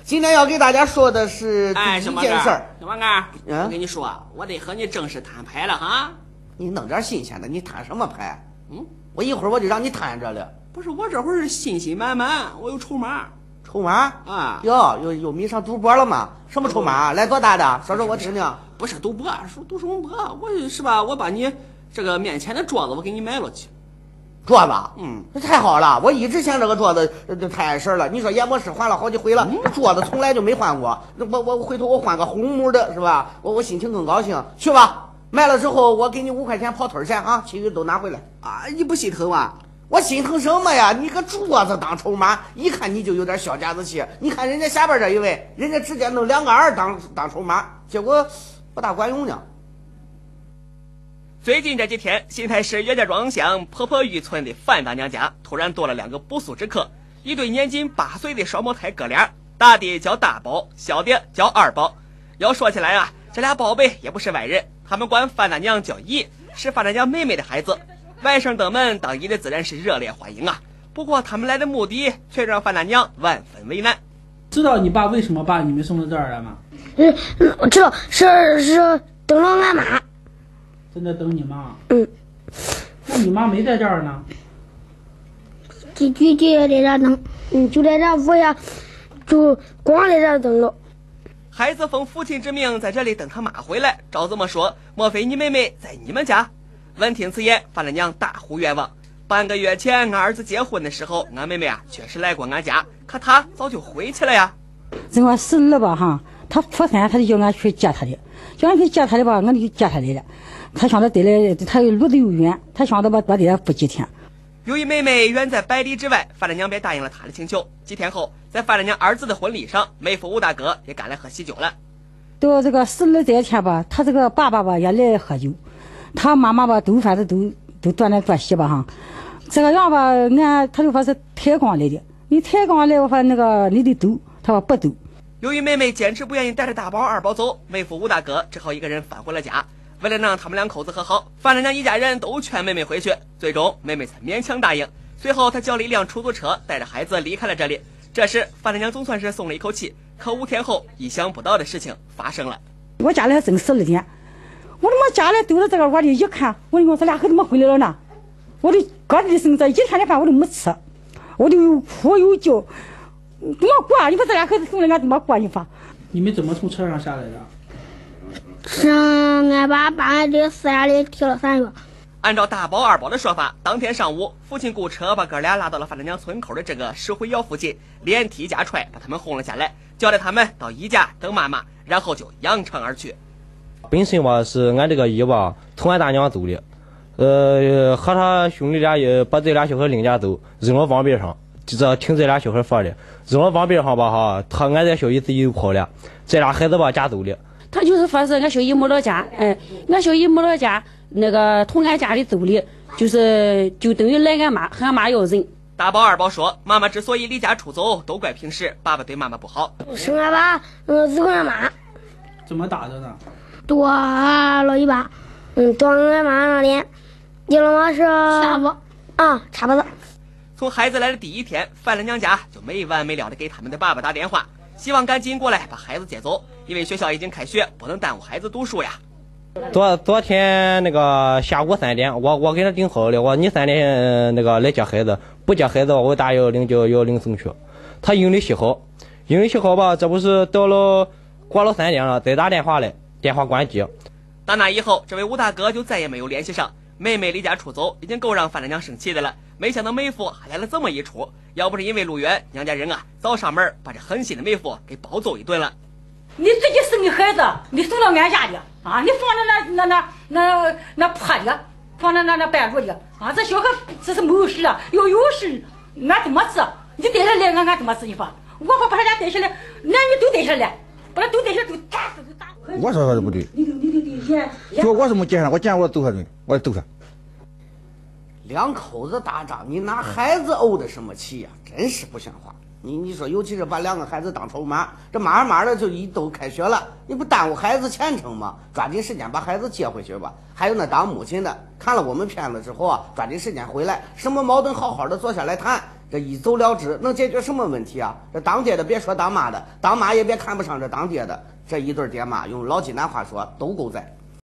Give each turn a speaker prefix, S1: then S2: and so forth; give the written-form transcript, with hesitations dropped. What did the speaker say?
S1: 今天要给大家说的是第一件事儿。
S2: 小王哥，我跟你说，我得和你正式摊牌了哈。
S1: 你弄点新鲜的，你摊什么牌？我一会儿我就让你摊着了。
S2: 不是，我这会儿是信心满满，我有筹码。
S1: 筹码啊？有迷上赌博了吗？什么筹码？来多大的？说说我听听。
S2: 不是赌博，说赌什么博？我是吧？我把你这个面前的桌子我给你买了去。
S1: 桌子，这太好了！我一直嫌这个桌子太碍事了。你说研磨师换了好几回了，桌子从来就没换过。我回头我换个红木的，是吧？我心情更高兴。去吧，买了之后我给你5块钱跑腿钱啊，其余都拿回来
S2: 啊！你不心疼啊？
S1: 我心疼什么呀？你个桌子当筹码，一看你就有点小家子气。你看人家下边这一位，人家直接弄2个2当筹码，结果不大管用呢。
S3: 最近这几天，新泰市岳家庄乡婆婆峪村的范大娘家突然多了2个不速之客，一对年仅8岁的双胞胎哥俩，大的叫大宝，小的叫二宝。要说起来啊，这俩宝贝也不是外人，他们管范大娘叫姨，是范大娘妹妹的孩子。外甥等们当姨的自然是热烈欢迎啊，不过他们来的目的却让范大娘万分为难。
S4: 知道你爸为什么把你们送到这儿来吗？
S5: 我知道，是等了俺妈。
S4: 正在等你妈。那你妈没在这儿呢？
S5: 就在这等，就在这屋下，就光在这等着。
S3: 孩子奉父亲之命在这里等他妈回来，照这么说，莫非你妹妹在你们家？闻听此言，范大娘大呼冤枉。半个月前俺儿子结婚的时候，俺妹妹啊确实来过俺家，可她早就回去了呀。
S6: 这我死了吧哈，他初三他就叫俺去接他的，叫俺去接他的吧，俺就接他来了。他想着对了，他路子又远，他想着吧多得不几天。
S3: 由于妹妹远在百里之外，范大娘便答应了他的请求。几天后，在范大娘儿子的婚礼上，妹夫吴大哥也赶来喝喜酒了。
S6: 到这个死了这一天吧，他这个爸爸吧也来喝酒，他妈妈吧都反正都多男多媳吧哈。这个样吧，他就说是抬杠来的，你抬杠来，我说那个你得走，他说不走。
S3: 由于妹妹坚持不愿意带着大宝二宝走，妹夫吴大哥只好一个人返回了家。为了让他们2口子和好，范大娘一家人都劝妹妹回去，最终妹妹才勉强答应。随后她叫了一辆出租车，带着孩子离开了这里。这时范大娘总算是松了一口气，可5天后，意想不到的事情发生了。
S6: 我家里还真死了点，我他妈家里丢了这个，我的一看，我说这俩孩子怎么回来了呢？我的各地生这1天的饭我都没吃，我就又哭又叫，怎么过？你把这俩孩子送来，俺怎么过？你说？
S4: 你们怎么从车上下来的？
S5: 是俺爸把俺这4俩里提了3个。
S3: 按照大宝二宝的说法，当天上午，父亲雇车把哥俩拉到了范大娘村口的这个石灰窑附近，连踢加踹把他们轰了下来，交代他们到姨家等妈妈，然后就扬长而去。
S7: 本身吧是俺这个姨吧同俺大娘走的，和他兄弟俩也把这俩小孩领家走，扔到网边上，这听这俩小孩说的，扔到网边上吧哈，俺这小姨自己就跑了，这俩孩子吧家走的。
S8: 他就是说是俺小姨母老家，俺小姨母老家那个从俺家里走的，就等于来俺妈和俺妈要人。
S3: 大宝二宝说，妈妈之所以离家出走，都怪平时爸爸对妈妈不好。
S5: 是俺爸揍俺妈。
S4: 怎么打的呢？
S5: 剁了一把，剁俺妈那脸，第二嘛是插脖子。
S3: 从孩子来的第1天，范大娘家就没完没了的给他们的爸爸打电话，希望赶紧过来把孩子接走，因为学校已经开学，不能耽误孩子读书呀。
S7: 昨天那个下午3点，我给他订好了，我你3点那个来接孩子，不接孩子我打110送去。他英语学好吧，这不是过了3点了，再打电话来，电话关机。
S3: 打那以后，这位吴大哥就再也没有联系上。妹妹离家出走已经够让范大娘生气的了，没想到妹夫还来了这么一出，要不是因为路远，娘家人啊早上门把这狠心的妹夫给暴揍一顿了。
S6: 你自己生的孩子，你送到俺家的啊？你放在那破的，放在那半路的啊？这小孩这是没有事了，要有事俺怎么治？你带下来俺怎么治？你说我把他家带下来，男女都带下来，把他都带下来都打死都打。
S9: 我说的不对，说我是没见上，我见我揍他的，我揍他。
S1: 2口子打仗，你拿孩子怄的什么气呀？真是不像话。你说，尤其是把2个孩子当筹码，这慢的就都开学了，你不耽误孩子前程吗？抓紧时间把孩子接回去吧。还有那当母亲的，看了我们片子之后啊，抓紧时间回来，什么矛盾好好的坐下来谈。 这一走了之，能解决什么问题啊？这当爹的别说当妈的，当妈也别看不上这当爹的，这一对爹妈用老济南话说都够在。